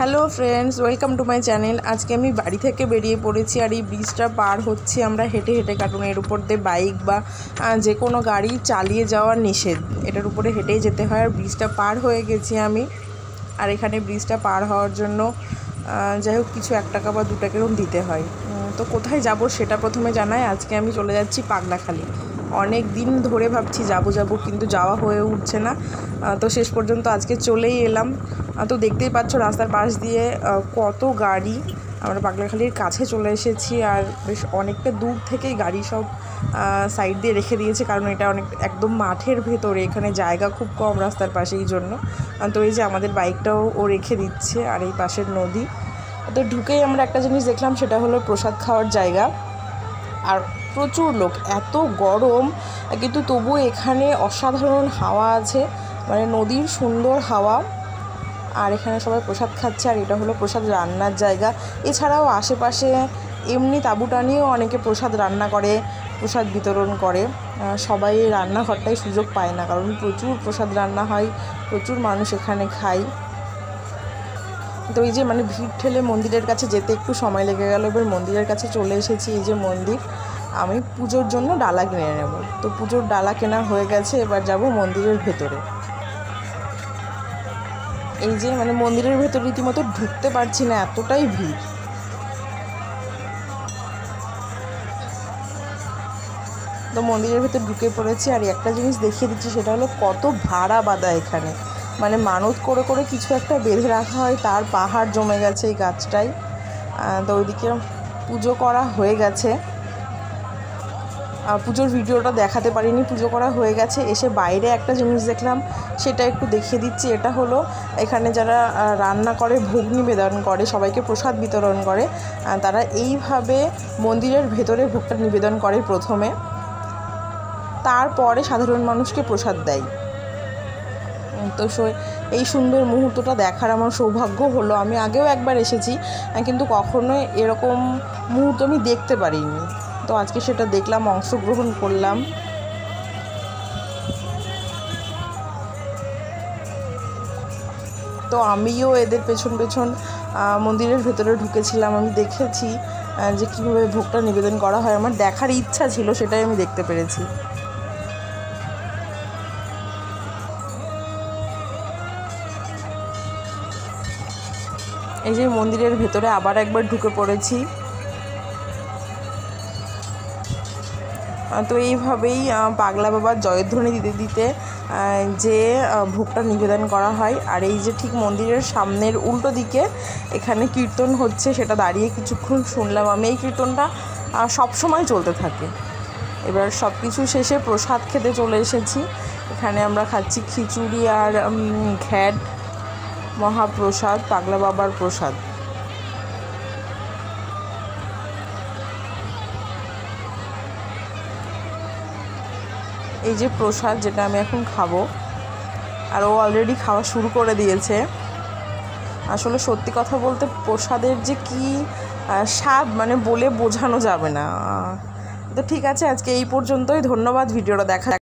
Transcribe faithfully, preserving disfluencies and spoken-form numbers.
Hello friends, welcome to my channel. আজকে আমি বাড়ি থেকে বেরিয়ে পড়েছি আর এই ব্রিজটা পার হচ্ছি আমরা হেঁটে হেঁটে, কারণ এর উপর দিয়ে বাইক বা যে কোনো গাড়ি চালিয়ে যাওয়া নিষেধ। এটার উপরে হেঁটেই যেতে হয়। আর ব্রিজটা পার হয়ে গেছি আমি। আর এখানে ব্রিজটা পার হওয়ার জন্য যাই হোক কিছু এক টাকা বা দু টাকা এরকম দিতে হয়। তো কোথায় যাব সেটা প্রথমে জানাই। আজকে আমি চলে যাচ্ছি পাগলাখালি। অনেক দিন ধরে ভাবছি যাব যাব কিন্তু যাওয়া হয়ে উঠছে না। তো শেষ পর্যন্ত আজকে চলেই এলাম। তো দেখতেই পাচ্ছ রাস্তার পাশ দিয়ে কত গাড়ি। আমরা পাগলাখালির কাছে চলে এসেছি আর বেশ অনেকটা দূর থেকেই গাড়ি সব সাইড দিয়ে রেখে দিয়েছে, কারণ এটা অনেক একদম মাঠের ভেতরে, এখানে জায়গা খুব কম রাস্তার পাশে, এই জন্য। তো এই যে আমাদের বাইকটাও ও রেখে দিচ্ছে আর এই পাশের নদী। তো ঢুকেই আমরা একটা জিনিস দেখলাম, সেটা হলো প্রসাদ খাওয়ার জায়গা। আর প্রচুর লোক, এত গরম কিন্তু তবু এখানে অসাধারণ হাওয়া আছে, মানে নদীর সুন্দর হাওয়া। আর এখানে সবাই প্রসাদ খাচ্ছে আর এটা হলো প্রসাদ রান্নার জায়গা। এছাড়াও আশেপাশে এমনি তাঁবু টানিয়েও অনেকে প্রসাদ রান্না করে, প্রসাদ বিতরণ করে। সবাই রান্নাঘরটাই সুযোগ পায় না, কারণ প্রচুর প্রসাদ রান্না হয়, প্রচুর মানুষ এখানে খায়। তো এই যে মানে ভিড় ঠেলে মন্দিরের কাছে যেতে একটু সময় লেগে গেল। এবার মন্দিরের কাছে চলে এসেছি। এই যে মন্দির, আমি পুজোর জন্য ডালা কিনে নেব। তো পুজোর ডালা কেনা হয়ে গেছে, এবার যাব মন্দিরের ভেতরে। এই যে মানে মন্দিরের ভেতর রীতিমতো ঢুকতে পারছি না, এতটাই ভিড়। তো মন্দিরের ভেতর ঢুকে পড়েছি আর একটা জিনিস দেখিয়ে দিচ্ছি, সেটা হলো কত ভাড়া বাঁধা এখানে। মানে মানত করে করে কিছু একটা বেঁধে রাখা হয়, তার পাহাড় জমে গেছে এই গাছটায়। তো ওইদিকে পুজো করা হয়ে গেছে। পুজোর ভিডিওটা দেখাতে পারিনি, পুজো করা হয়ে গেছে। এসে বাইরে একটা জিনিস দেখলাম, সেটা একটু দেখিয়ে দিচ্ছি। এটা হলো এখানে যারা রান্না করে, ভোগ নিবেদন করে, সবাইকে প্রসাদ বিতরণ করে, তারা এইভাবে মন্দিরের ভেতরে ভোগটা নিবেদন করে প্রথমে, তারপরে সাধারণ মানুষকে প্রসাদ দেয়। তো এই সুন্দর মুহূর্তটা দেখার আমার সৌভাগ্য হলো। আমি আগেও একবার এসেছি, কিন্তু কখনোই এরকম মুহূর্ত আমি দেখতে পারিনি। তো আজকে সেটা দেখলাম, অংশগ্রহণ করলাম। তো আমিও এদের পেছন পেছন মন্দিরের ভেতরে ঢুকেছিলাম। আমি দেখেছি যে কীভাবে ভোগটা নিবেদন করা হয়। আমার দেখার ইচ্ছা ছিল, সেটাই আমি দেখতে পেরেছি। এই যে মন্দিরের ভেতরে আবার একবার ঢুকে পড়েছি। তো এইভাবেই পাগলা বাবার জয়ধ্বনি দিতে দিতে যে ভোগটা নিবেদন করা হয়। আর এই যে ঠিক মন্দিরের সামনের উল্টো দিকে এখানে কীর্তন হচ্ছে, সেটা দাঁড়িয়ে কিছুক্ষণ শুনলাম আমি। এই কীর্তনটা সব সময় চলতে থাকে। এবার সব কিছু শেষে প্রসাদ খেতে চলে এসেছি। এখানে আমরা খাচ্ছি খিচুড়ি আর ঘ্যাট, মহাপ্রসাদ, পাগলা বাবার প্রসাদ। এই যে প্রসাদ, যেটা আমি এখন খাবো, আর ও অলরেডি খাওয়া শুরু করে দিয়েছে। আসলে সত্যি কথা বলতে প্রসাদের যে কি স্বাদ, মানে বলে বোঝানো যাবে না। তো ঠিক আছে, আজকে এই পর্যন্তই। ধন্যবাদ ভিডিওটা দেখা।